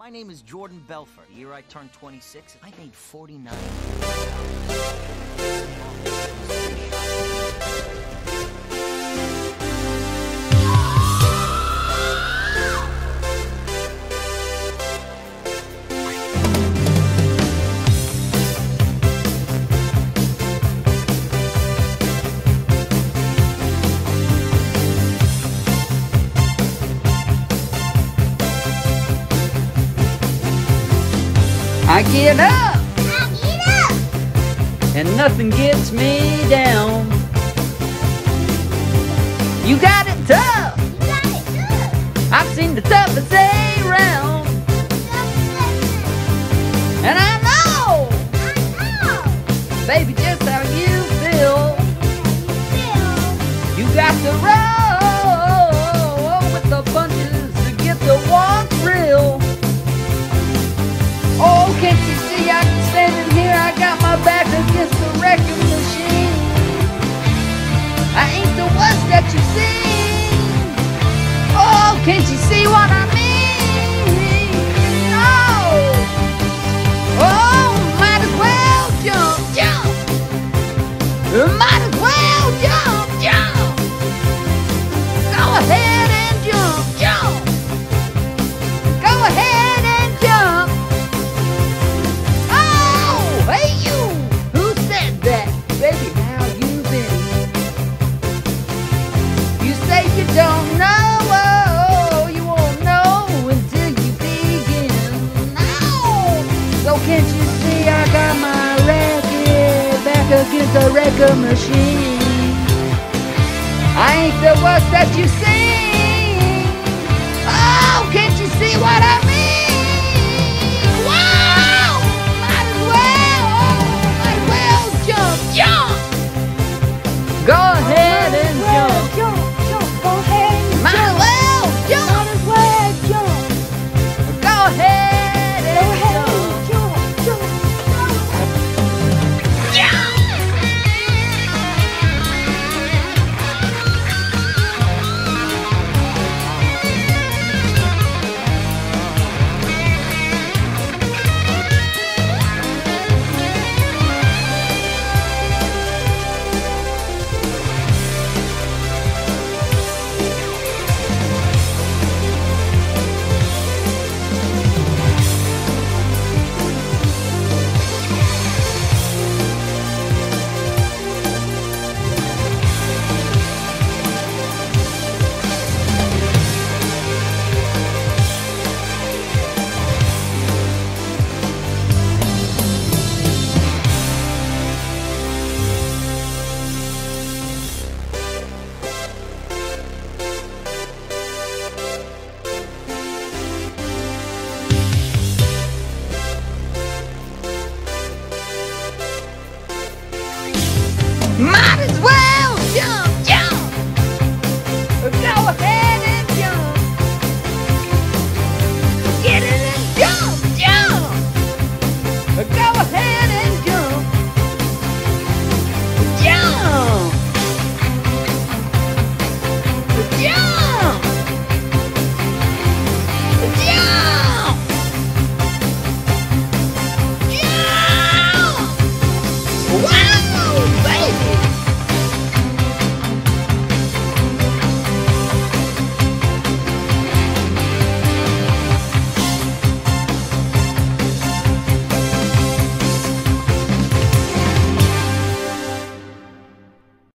My name is Jordan Belfort. The year I turned 26, I made 49. I get up, and nothing gets me down. You got it tough. I've seen the toughest day around. And I know, baby, just how you feel. You got to roll with the punches to get the one thrill. Oh, can't you see I'm standing here? I got my back against the wrecking machine. I ain't the ones that you see. Oh, can't you see what I mean? Oh, oh, might as well jump, jump. Might as well jump, jump. Go ahead and jump, jump. Go ahead and jump. Hey you! Who said that? Baby, how you been? You say you don't know, oh, you won't know until you begin. No! So can't you see I got my racket back against the wrecker machine? I ain't the worst that you seen. Oh, can't you see what I mean?